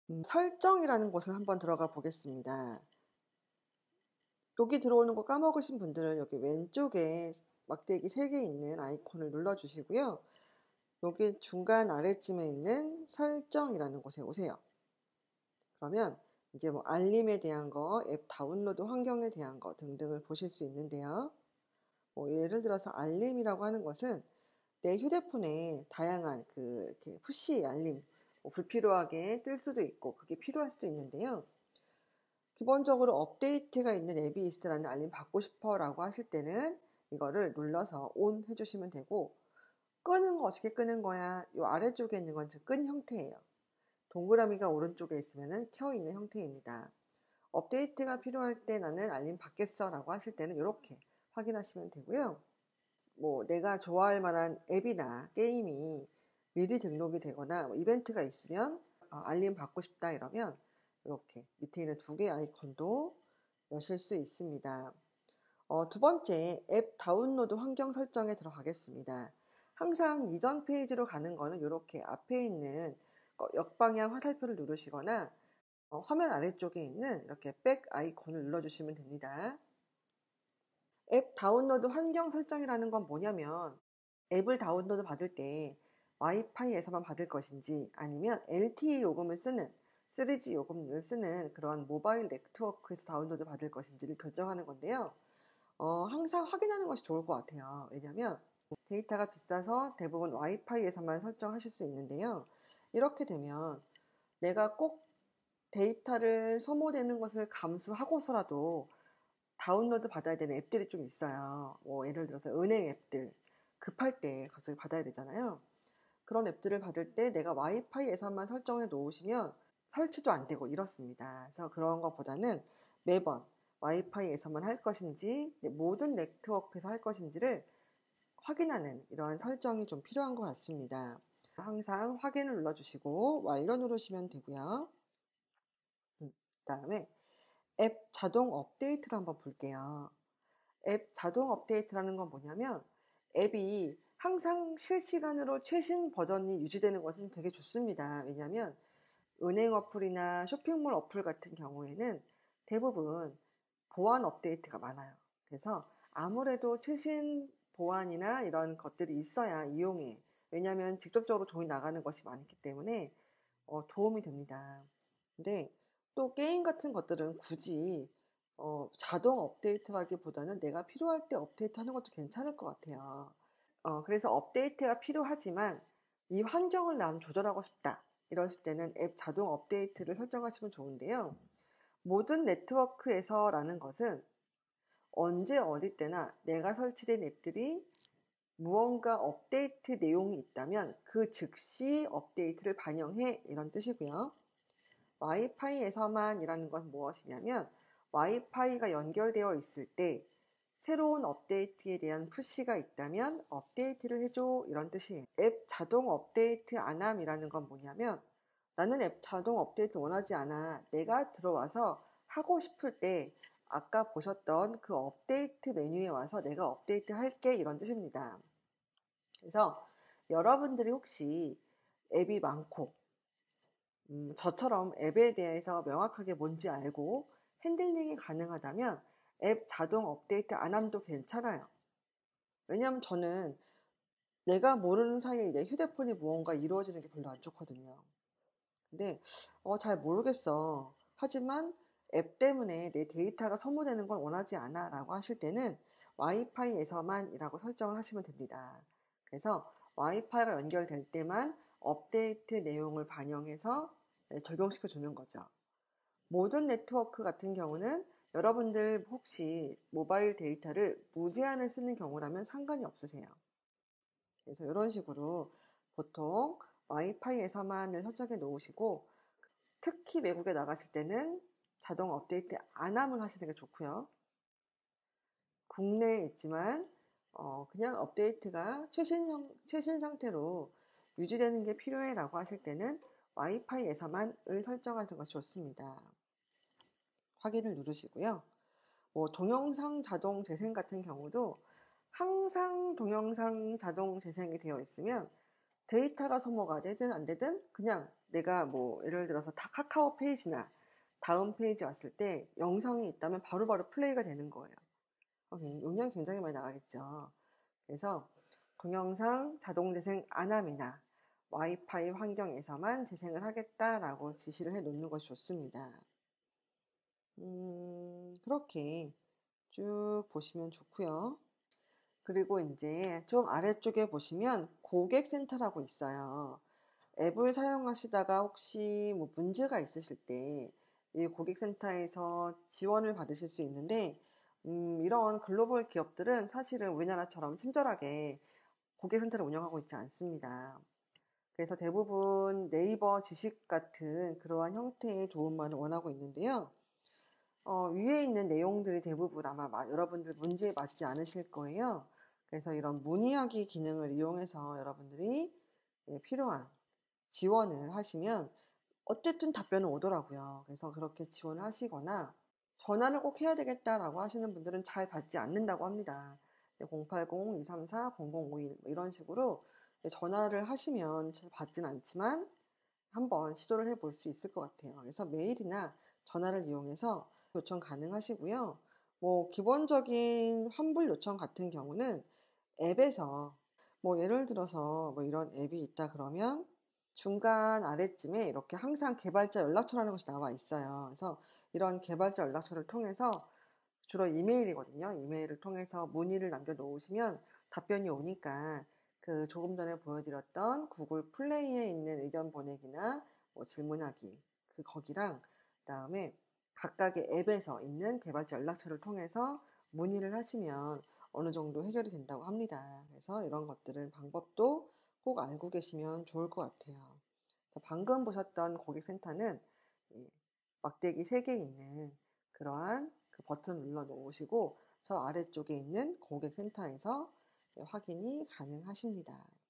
설정이라는 곳을 한번 들어가 보겠습니다. 여기 들어오는 거 까먹으신 분들은 여기 왼쪽에 막대기 3개 있는 아이콘을 눌러 주시고요. 여기 중간 아래쯤에 있는 설정이라는 곳에 오세요. 그러면 이제 뭐 알림에 대한 거, 앱 다운로드 환경에 대한 거 등등을 보실 수 있는데요. 뭐 예를 들어서 알림이라고 하는 것은 내 휴대폰에 다양한 이렇게 푸시 알림, 뭐 불필요하게 뜰 수도 있고 그게 필요할 수도 있는데요. 기본적으로 업데이트가 있는 앱이 있으라는 알림 받고 싶어라고 하실 때는 이거를 눌러서 온 해주시면 되고, 끄는 거 어떻게 끄는 거야? 이 아래쪽에 있는 건 지금 끈 형태예요. 동그라미가 오른쪽에 있으면 켜 있는 형태입니다. 업데이트가 필요할 때 나는 알림 받겠어 라고 하실 때는 이렇게 확인하시면 되고요. 뭐 내가 좋아할 만한 앱이나 게임이 미리 등록이 되거나 뭐 이벤트가 있으면 알림 받고 싶다 이러면 이렇게 밑에 있는 2개의 아이콘도 여실 수 있습니다. 두 번째, 앱 다운로드 환경 설정에 들어가겠습니다. 항상 이전 페이지로 가는 거는 이렇게 앞에 있는 역방향 화살표를 누르시거나 화면 아래쪽에 있는 이렇게 백 아이콘을 눌러주시면 됩니다. 앱 다운로드 환경 설정이라는 건 뭐냐면 앱을 다운로드 받을 때 와이파이에서만 받을 것인지 아니면 LTE 요금을 쓰는 3G 요금을 쓰는 그런 모바일 네트워크에서 다운로드 받을 것인지를 결정하는 건데요. 항상 확인하는 것이 좋을 것 같아요. 왜냐하면 데이터가 비싸서 대부분 와이파이에서만 설정하실 수 있는데요. 이렇게 되면 내가 꼭 데이터를 소모되는 것을 감수하고서라도 다운로드 받아야 되는 앱들이 좀 있어요. 뭐 예를 들어서 은행 앱들 급할 때 갑자기 받아야 되잖아요. 그런 앱들을 받을 때 내가 와이파이에서만 설정해 놓으시면 설치도 안 되고 이렇습니다. 그래서 그런 것보다는 매번 와이파이에서만 할 것인지 모든 네트워크에서 할 것인지를 확인하는 이러한 설정이 좀 필요한 것 같습니다. 항상 확인을 눌러주시고 완료 누르시면 되고요. 그다음에 앱 자동 업데이트를 한번 볼게요. 앱 자동 업데이트라는 건 뭐냐면 앱이 항상 실시간으로 최신 버전이 유지되는 것은 되게 좋습니다. 왜냐하면 은행 어플이나 쇼핑몰 어플 같은 경우에는 대부분 보안 업데이트가 많아요. 그래서 아무래도 최신 보안이나 이런 것들이 있어야 이용해. 왜냐하면 직접적으로 돈이 나가는 것이 많기 때문에 도움이 됩니다. 근데 또 게임 같은 것들은 굳이 자동 업데이트라기보다는 내가 필요할 때 업데이트하는 것도 괜찮을 것 같아요. 그래서 업데이트가 필요하지만 이 환경을 난 조절하고 싶다. 이러실 때는 앱 자동 업데이트를 설정하시면 좋은데요. 모든 네트워크에서라는 것은 언제 어디 때나 내가 설치된 앱들이 무언가 업데이트 내용이 있다면 그 즉시 업데이트를 반영해 이런 뜻이고요. 와이파이에서만이라는 건 무엇이냐면 와이파이가 연결되어 있을 때 새로운 업데이트에 대한 푸시가 있다면 업데이트를 해줘 이런 뜻이에요. 앱 자동 업데이트 안함이라는 건 뭐냐면 나는 앱 자동 업데이트 원하지 않아. 내가 들어와서 하고 싶을 때 아까 보셨던 그 업데이트 메뉴에 와서 내가 업데이트 할게 이런 뜻입니다. 그래서 여러분들이 혹시 앱이 많고 저처럼 앱에 대해서 명확하게 뭔지 알고 핸들링이 가능하다면 앱 자동 업데이트 안 함도 괜찮아요. 왜냐하면 저는 내가 모르는 사이에 내 휴대폰이 무언가 이루어지는 게 별로 안 좋거든요. 근데 잘 모르겠어. 하지만 앱 때문에 내 데이터가 소모되는 걸 원하지 않아 라고 하실 때는 와이파이에서만 이라고 설정을 하시면 됩니다. 그래서 와이파이가 연결될 때만 업데이트 내용을 반영해서 적용시켜 주는 거죠. 모든 네트워크 같은 경우는 여러분들 혹시 모바일 데이터를 무제한을 쓰는 경우라면 상관이 없으세요. 그래서 이런 식으로 보통 와이파이에서만을 설정해 놓으시고 특히 외국에 나가실 때는 자동 업데이트 안함을 하시는 게 좋고요. 국내에 있지만 그냥 업데이트가 최신 상태로 유지되는 게 필요해 라고 하실 때는 와이파이에서만을 설정하는 것이 좋습니다. 확인을 누르시고요. 뭐 동영상 자동 재생 같은 경우도 항상 동영상 자동 재생이 되어 있으면 데이터가 소모가 되든 안 되든 그냥 내가 뭐 예를 들어서 카카오 페이지나 다음 페이지 왔을 때 영상이 있다면 바로바로 플레이가 되는 거예요. 용량 굉장히 많이 나가겠죠. 그래서 동영상 자동 재생 안함이나 와이파이 환경에서만 재생을 하겠다라고 지시를 해 놓는 것이 좋습니다. 그렇게 쭉 보시면 좋고요. 그리고 이제 좀 아래쪽에 보시면 고객센터라고 있어요. 앱을 사용하시다가 혹시 뭐 문제가 있으실 때 이 고객센터에서 지원을 받으실 수 있는데, 이런 글로벌 기업들은 사실은 우리나라처럼 친절하게 고객센터를 운영하고 있지 않습니다. 그래서 대부분 네이버 지식 같은 그러한 형태의 도움만을 원하고 있는데요. 위에 있는 내용들이 대부분 아마 여러분들 문제에 맞지 않으실 거예요. 그래서 이런 문의하기 기능을 이용해서 여러분들이 필요한 지원을 하시면 어쨌든 답변은 오더라고요. 그래서 그렇게 지원을 하시거나 전화를 꼭 해야 되겠다라고 하시는 분들은 잘 받지 않는다고 합니다. 080-234-0051 이런 식으로 전화를 하시면 잘 받진 않지만 한번 시도를 해볼 수 있을 것 같아요. 그래서 메일이나 전화를 이용해서 요청 가능하시고요. 뭐 기본적인 환불 요청 같은 경우는 앱에서 뭐 예를 들어서 뭐 이런 앱이 있다 그러면 중간 아래쯤에 이렇게 항상 개발자 연락처라는 것이 나와 있어요. 그래서 이런 개발자 연락처를 통해서 주로 이메일이거든요. 이메일을 통해서 문의를 남겨놓으시면 답변이 오니까 그 조금 전에 보여드렸던 구글 플레이에 있는 의견 보내기나 뭐 질문하기 거기랑 그다음에 각각의 앱에서 있는 개발자 연락처를 통해서 문의를 하시면 어느 정도 해결이 된다고 합니다. 그래서 이런 것들은 방법도 꼭 알고 계시면 좋을 것 같아요. 방금 보셨던 고객센터는 막대기 3개 있는 그러한 그 버튼 눌러 놓으시고 저 아래쪽에 있는 고객센터에서 확인이 가능하십니다.